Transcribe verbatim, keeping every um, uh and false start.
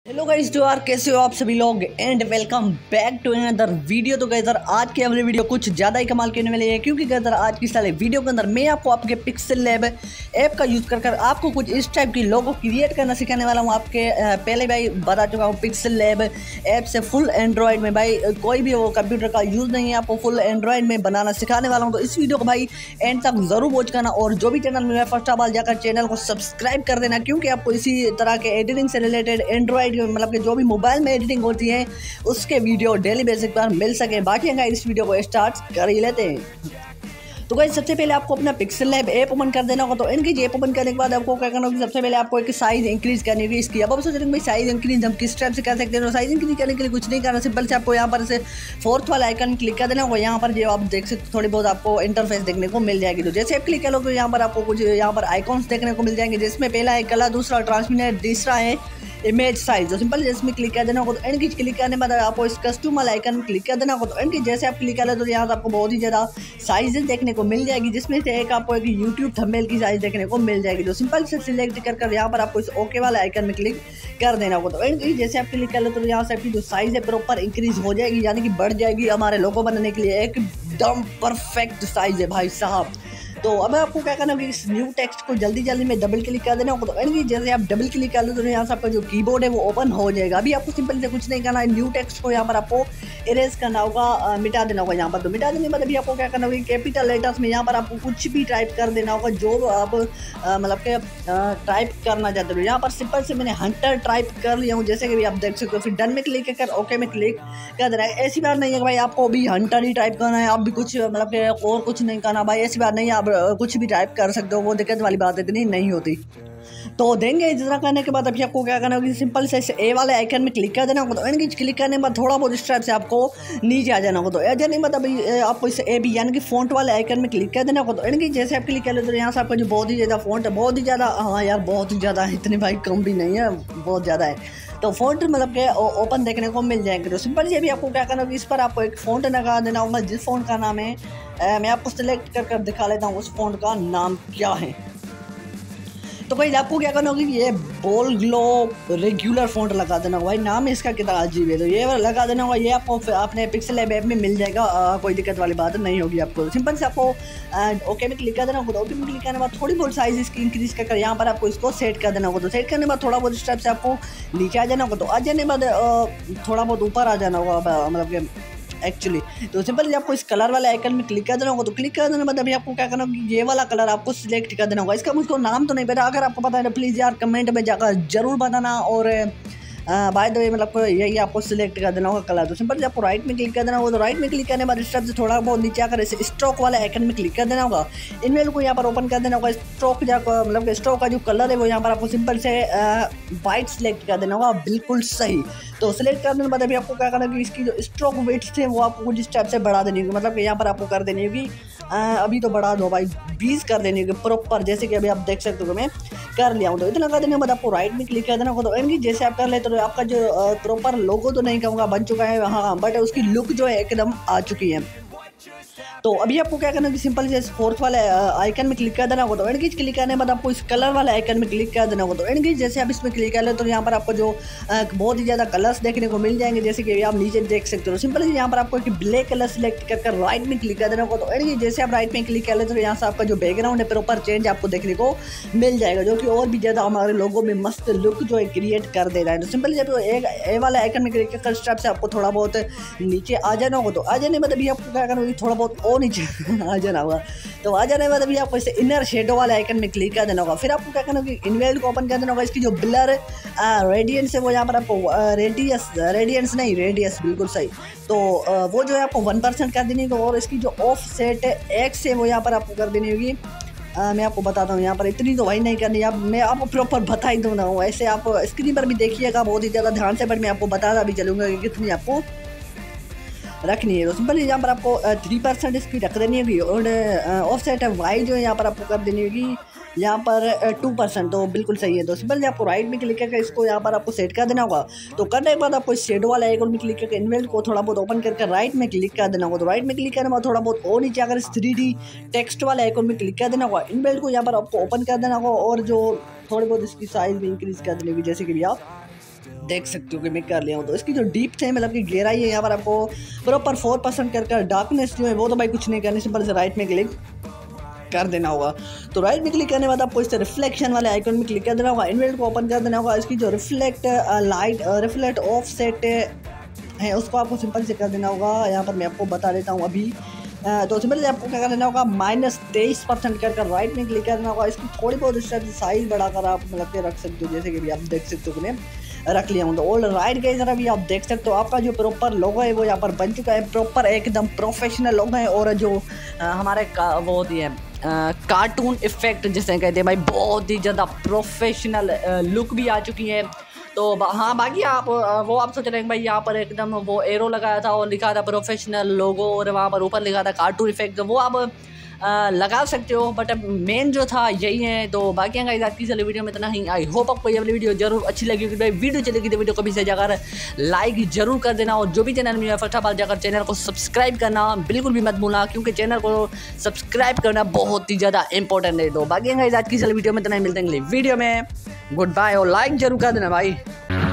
Hello guys, जो यार कैसे हो आप सभी लोग and welcome back to another video. तो गाइस आज की अपनी वीडियो कुछ ज़्यादा ही कमाल के होने वाली है, क्योंकि गाइस आज की साले वीडियो के अंदर मैं आपको आपके पिक्सल लैब ऐप का यूज़ कर कर आपको कुछ इस टाइप की लोगो क्रिएट करना सिखाने वाला हूँ। आपके पहले भाई बता चुका हूँ, पिक्सल लैब ऐप से फुल एंड्रॉयड में भाई कोई भी वो कंप्यूटर का यूज़ नहीं है, आपको फुल एंड्रॉयड में बनाना सिखाने वाला हूँ। तो इस वीडियो को भाई एंड तक ज़रूर वॉच करना, और जो भी चैनल में फर्स्ट ऑफ ऑल जाकर चैनल को सब्सक्राइब कर देना, क्योंकि आपको इसी तरह के एडिटिंग से रिलेटेड एंड्रॉयड मतलब कि जो भी मोबाइल में एडिटिंग होती है उसके वीडियो डेली बेसिस पर मिल सके। बाकी अगर इस वीडियो को स्टार्ट कर ही लेते हैं। तो गाइस सबसे पहले आपको अपना पिक्सल लैब ऐप ओपन कर देना होगा। तो इनकी ऐप ओपन करने के बाद आपको क्या करना होगा, सबसे पहले आपको एक साइज इंक्रीज करनी होगी इसकी। अब आप सोच रहे हैं भाई साइज इंक्रीज हम किस टाइप से कर सकते हैं। तो साइज इंक्रीज करने के लिए कुछ नहीं करना, सिंपल से आपको यहाँ पर से फोर्थ वाला आइकन क्लिक कर देना होगा। यहाँ पर जो आप देख सकते थोड़ी बहुत आपको इंटरफेस देखने को मिल जाएगी। तो जैसे आप क्लिक करोगे तो यहाँ पर आपको कुछ यहाँ पर आइकॉन्स देखने को मिल जाएंगे, जिसमें पहला है कलर, दूसरा ट्रांसमिट, तीसरा है इमेज साइज। तो सिंपल इसमें क्लिक कर देना होगा। तो एंड की क्लिक करने के बाद आपको इस कस्टमर आइकन क्लिक कर देना होगा। तो एंड की जैसे आप क्लिक करें तो यहाँ आपको बहुत ही ज़्यादा साइजेस देखने को मिल जाएगी, जिसमें से एक आपको एक यूट्यूब थंबनेल की साइज देखने को मिल जाएगी। तो सिंपल से सिलेक्ट कर कर यहाँ पर आपको इस ओके वाले आइकन में क्लिक कर देना होगा। तो एंड की जैसे आप क्लिक कर लो तो यहाँ से आपकी जो साइज है प्रॉपर इंक्रीज हो जाएगी, यानी कि बढ़ जाएगी। हमारे लोगो बनाने के लिए एकदम परफेक्ट साइज है भाई साहब। तो अब आपको क्या करना है, इस न्यू टेक्स्ट को जल्दी जल्दी में डबल क्लिक कर देना होगा। तो एंड जैसे आप डबल क्लिक कर लो तो यहाँ से आपका जो कीबोर्ड है वो ओपन हो जाएगा। अभी आपको सिंपल से कुछ नहीं करना है, न्यू टेक्स्ट को यहाँ पर आपको इरेज करना होगा, मिटा देना होगा यहाँ पर। तो मिटा देने के बाद अभी आपको क्या करना होगा, कैपिटल लेटर्स में यहाँ पर आपको कुछ भी टाइप कर देना होगा जो आप मतलब के टाइप करना चाहते हो। यहाँ पर सिंपल से मैंने हंटर टाइप कर लिया हूँ, जैसे कि भी आप देख सकते हो। फिर डन में क्लिक कर ओके में क्लिक कर देना है। ऐसी बात नहीं है भाई आपको भी हंटर ही टाइप करना है, आप भी कुछ मतलब के और कुछ नहीं करना भाई, ऐसी बात नहीं है, आप कुछ भी टाइप कर सकते हो, वो दिक्कत वाली बात इतनी नहीं होती। तो देंगे इतना करने के बाद अभी आपको क्या करना होगा, सिंपल से ए वाले आइकन में क्लिक कर देना होगा। तो एंड क्लिक करने के बाद थोड़ा बहुत इस टाइप से आपको नीचे आ जाना होगा। तो आ जाने के बाद अभी आपको इस ए बी यानी कि फ़ॉन्ट वाले आइकन में क्लिक कर देना होगा। तो एंड जैसे आप क्लिक कर लो तो यहाँ से आपका जो बहुत ही ज़्यादा फ़ॉन्ट है, बहुत ही ज़्यादा, हाँ यार बहुत ही ज़्यादा है, इतने भाई कम भी नहीं है, बहुत ज़्यादा है। तो फ़ॉन्ट मतलब के ओपन देखने को मिल जाएंगे। तो सिंपल से भी आपको क्या करना होगा, इस पर आपको एक फ़ॉन्ट लगा देना होगा, जिस फ़ॉन्ट का नाम है आ, मैं आपको सिलेक्ट कर कर दिखा लेता हूँ उस फ़ॉन्ट का नाम क्या है। तो भाई आपको क्या करना होगा, ये बोल ग्लो रेगुलर फ़ॉन्ट लगा देना होगा। भाई नाम इसका कितना अजीब है, तो ये लगा देना होगा। ये आपको अपने पिक्सल लैब ऐप में मिल जाएगा, आ, कोई दिक्कत वाली बात नहीं होगी आपको। सिंपल से आपको ओके में क्लिक कर देना होगा। ओके में क्लिक करने के बाद थोड़ी बहुत साइज इसकी इंक्रीज कर कर यहाँ पर आपको इसको सेट कर देना होगा। तो सेट करने के बाद थोड़ा बहुत स्टेप से आपको नीचे आ जाना होगा। तो आ जाने के बाद थोड़ा बहुत ऊपर आ जाना होगा मतलब कि एक्चुअली। तो सिंपल आपको इस कलर वाले आइकन में क्लिक कर देना होगा। तो क्लिक कर देने के बाद अभी आपको क्या करना होगा, ये वाला कलर आपको सिलेक्ट कर देना होगा। इसका मुझको नाम तो नहीं पता, अगर आपको पता है तो प्लीज़ यार कमेंट में जाकर जरूर बताना। और बाय द वे मतलब यही आपको सिलेक्ट कर देना होगा कलर। तो सिंपल आपको राइट में क्लिक कर देना होगा। तो राइट में क्लिक करने के बाद इस तरफ से थोड़ा बहुत नीचे आकर इसे स्ट्रोक वाले आइकन में क्लिक कर देना होगा। इनमेल को यहाँ पर ओपन कर देना होगा। स्ट्रोक मतलब स्ट्रोक का जो कलर है वो यहाँ पर आपको सिंपल से वाइट सिलेक्ट कर देना होगा, बिल्कुल सही। तो सिलेक्ट करने के बाद अभी आपको क्या करना है कि इसकी जो स्ट्रोक वेट्स थे वो आपको कुछ इस टाइप से बढ़ा देनी होगी, मतलब कि यहाँ पर आपको कर देनी होगी, अभी तो बढ़ा दो भाई, बीस कर देनी होगी प्रॉपर, जैसे कि अभी आप देख सकते हो मैं कर लिया हूँ। तो इतना कर देने के बाद आपको राइट में क्लिक कर देना होगा। तो इनकी जैसे आप कर ले तो आपका जो प्रॉपर लोगो तो नहीं कहूँगा बन चुका है, हाँ, बट उसकी लुक जो है एकदम आ चुकी है। तो अभी आपको क्या करना है कि सिंपल से फोर्थ वाले आइकन में क्लिक कर देना होगा। तो एंड क्लिक करने के बाद आपको इस कलर वाले आइकन में क्लिक कर देना होगा। तो एंड जैसे आप इसमें क्लिक कर ले तो यहाँ पर आपको जो बहुत ही ज़्यादा कलर्स देखने को मिल जाएंगे, जैसे कि आप नीचे देख सकते हो। सिंपल यहाँ पर आपको एक ब्लैक कलर सेलेक्ट कर कर राइट में क्लिक कर देना होगा। तो एंड जैसे आप राइट में क्लिक कर ले तो यहाँ से आपका जो बैकग्राउंड है प्रॉपर चेंज आपको देखने को मिल जाएगा, जो कि और भी ज़्यादा हमारे लोगों में मस्त लुक जो है क्रिएट कर दे रहा है। तो सिंपल जब एक ए वाले आइकन में क्लिक कर स्टेप से आपको थोड़ा बहुत नीचे आ जाना होगा। तो आ जाने बाद अभी आपको क्या करना होगा, थोड़ा बहुत और नीचे आ जाना होगा। तो आ जाने के बाद अभी आपको इसे इनर शेडो वाले आइकन में क्लिक कर देना होगा। फिर आपको क्या करना होगा, इनवेल को ओपन कर देना होगा। इसकी जो ब्लर रेडियंस है वो यहाँ पर आपको रेडियस रेडियंस नहीं रेडियस बिल्कुल सही। तो वो जो है आपको वन परसेंट कर देनी होगी। और इसकी जो ऑफ सेट एक्स है वो यहाँ पर आपको कर देनी होगी, आ, मैं आपको बताता हूँ। यहाँ पर इतनी तो भाई नहीं करनी, अब मैं आपको प्रॉपर बता ही दूँगा हूँ। ऐसे आप स्क्रीन पर भी देखिएगा बहुत ही ज़्यादा ध्यान से, बट मैं आपको बताता भी चलूँगा कि कितनी आपको रखनी है। तो सिंपल यहाँ पर आपको थ्री परसेंट इसकी रख देनी होगी। और ऑफ सेट वाई जो है यहाँ पर आपको कर देनी होगी यहाँ पर टू परसेंट, तो बिल्कुल सही है। तो सिंपल आपको राइट में क्लिक करके इसको यहाँ पर आपको सेट कर देना होगा। तो करने के बाद आपको शेडो वाला आइकन में क्लिक करके इनवेल्ट को थोड़ा बहुत ओपन करके राइट में क्लिक कर देना होगा। तो राइट में क्लिक करने के बाद थोड़ा बहुत और नीचे अगर इस थ्री डी टेक्स्ट वाले आइकन में क्लिक कर देना होगा। इनवेल्ट को यहाँ पर आपको ओपन कर देना होगा और जो थोड़ी बहुत इसकी साइज भी इंक्रीज कर देनी होगी, जैसे कि भी आप देख सकते हो कि मैं कर लिया हूँ। तो इसकी जो डीप है मतलब कि गहराई है यहाँ पर आपको प्रॉपर फोर परसेंट कर कर डार्कनेस जो है वो तो भाई कुछ नहीं करनी, सिंपल से राइट में क्लिक कर देना होगा। तो राइट में क्लिक करने के बाद आपको इस रिफ्लेक्शन वाले आइकन में क्लिक कर देना होगा, इन्वेंट को ओपन कर देना होगा। इसकी जो reflect light reflect off set है उसको आपको सिंपल से कर देना होगा। यहाँ पर मैं आपको बता देता हूँ अभी। तो सिंपल से आपको क्या कर देना होगा, माइनस तेईस परसेंट कर कर राइट में क्लिक करना होगा। इसकी थोड़ी बहुत इस टाइप से साइज बढ़ाकर आप मतलब के रख सकते हो, जैसे कि भी आप देख सकते हो कि रख लिया हूँ। तो ऑल राइट गाइस अभी आप देख सकते हो आपका जो प्रॉपर लोगो है वो यहाँ पर बन चुका है, प्रॉपर एकदम प्रोफेशनल लोगो है। और जो आ, हमारे का वो होती है कार्टून इफेक्ट जिसे कहते हैं भाई, बहुत ही ज़्यादा प्रोफेशनल लुक भी आ चुकी है। तो हाँ बाकी आप वो आप सोच रहे हैं भाई यहाँ पर एकदम वो एरो लगाया था और लिखा था प्रोफेशनल लोगो और वहाँ पर ऊपर लिखा था कार्टून इफेक्ट, वो आप आ, लगा सकते हो। बट अब मेन जो था यही है। तो बाकी गाइस आज की चले वीडियो में इतना ही। आई होप आपको ये वाली वीडियो जरूर अच्छी लगी होगी। भाई वीडियो चलेगी तो वीडियो को भी से जाकर लाइक जरूर कर देना, और जो भी चैनल में फर्स्ट ऑफ ऑल जाकर चैनल को सब्सक्राइब करना बिल्कुल भी मत भूलना, क्योंकि चैनल को सब्सक्राइब करना बहुत ही ज़्यादा इंपॉर्टेंट है। तो बाकी गाइस आज की चले वीडियो में इतना ही, मिलते हैं अगली वीडियो में। गुड बाय और लाइक जरूर कर देना भाई।